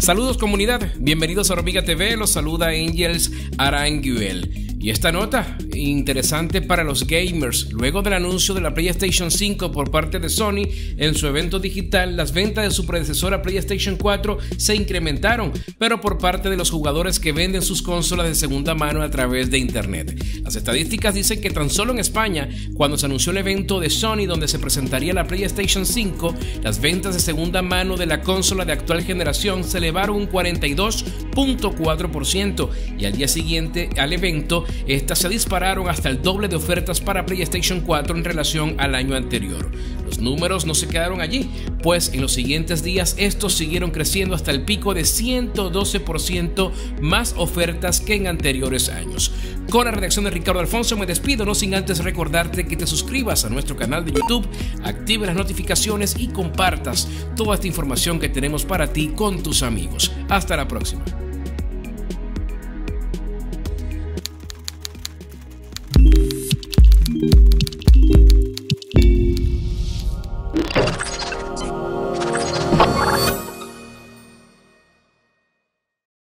Saludos comunidad, bienvenidos a Hormiga TV, los saluda Angels Aranguel. Y esta nota, interesante para los gamers. Luego del anuncio de la PlayStation 5 por parte de Sony en su evento digital, las ventas de su predecesora PlayStation 4 se incrementaron, pero por parte de los jugadores que venden sus consolas de segunda mano a través de internet. Las estadísticas dicen que tan solo en España, cuando se anunció el evento de Sony donde se presentaría la PlayStation 5, las ventas de segunda mano de la consola de actual generación se elevaron un 42.4% y al día siguiente al evento estas se dispararon hasta el doble de ofertas para PlayStation 4 en relación al año anterior. Los números no se quedaron allí, pues en los siguientes días estos siguieron creciendo hasta el pico de 112% más ofertas que en anteriores años. Con la redacción de Ricardo Alfonso me despido, no sin antes recordarte que te suscribas a nuestro canal de YouTube, actives las notificaciones y compartas toda esta información que tenemos para ti con tus amigos. Hasta la próxima.